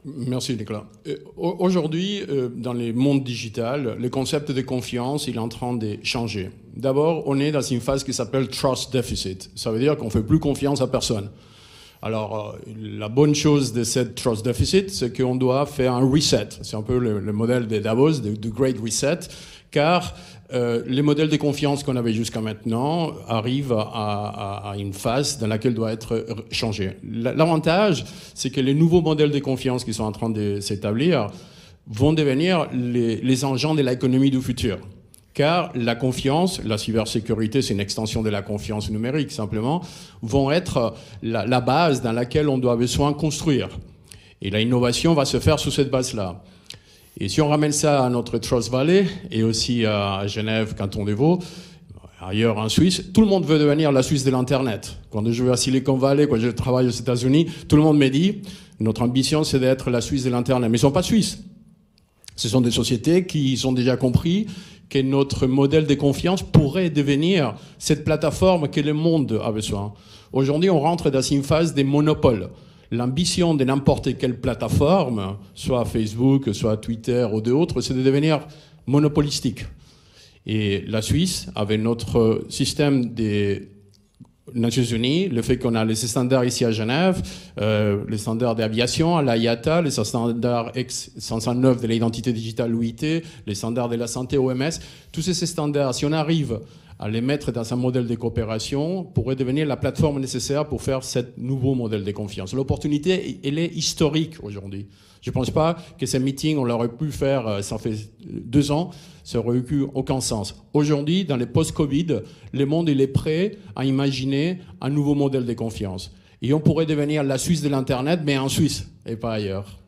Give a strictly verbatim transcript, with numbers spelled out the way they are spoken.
Merci Nicolas. Aujourd'hui, dans les mondes digitales, le concept de confiance, il est en train de changer. D'abord, on est dans une phase qui s'appelle trust deficit. Ça veut dire qu'on ne fait plus confiance à personne. Alors, la bonne chose de cette trust deficit, c'est qu'on doit faire un reset. C'est un peu le, le modèle de Davos, du Great Reset, car euh, les modèles de confiance qu'on avait jusqu'à maintenant arrivent à, à, à une phase dans laquelle doit être changé. L'avantage, c'est que les nouveaux modèles de confiance qui sont en train de s'établir vont devenir les, les engins de l'économie du futur. Car la confiance, la cybersécurité, c'est une extension de la confiance numérique simplement, vont être la, la base dans laquelle on doit besoin construire. Et l'innovation va se faire sous cette base-là. Et si on ramène ça à notre Trust Valley et aussi à Genève, Canton des Vaud, ailleurs en Suisse, tout le monde veut devenir la Suisse de l'Internet. Quand je vais à Silicon Valley, quand je travaille aux États-Unis, tout le monde me dit notre ambition c'est d'être la Suisse de l'Internet. Mais ils ne sont pas suisses. Ce sont des sociétés qui ont déjà compris que notre modèle de confiance pourrait devenir cette plateforme que le monde a besoin. Aujourd'hui, on rentre dans une phase des monopoles. L'ambition de n'importe quelle plateforme, soit Facebook, soit Twitter ou d'autres, c'est de devenir monopolistique. Et la Suisse, avec notre système des Nations Unies, le fait qu'on a les standards ici à Genève, euh, les standards d'aviation à l'I A T A, les standards X cinq cent neuf de l'identité digitale O I T, les standards de la santé O M S, tous ces standards, si on arrive à les mettre dans un modèle de coopération, pourrait devenir la plateforme nécessaire pour faire ce nouveau modèle de confiance. L'opportunité, elle est historique aujourd'hui. Je ne pense pas que ces meetings, on l'aurait pu faire, ça fait deux ans, ça n'aurait eu aucun sens. Aujourd'hui, dans les post-Covid, le monde il est prêt à imaginer un nouveau modèle de confiance. Et on pourrait devenir la Suisse de l'Internet, mais en Suisse et pas ailleurs.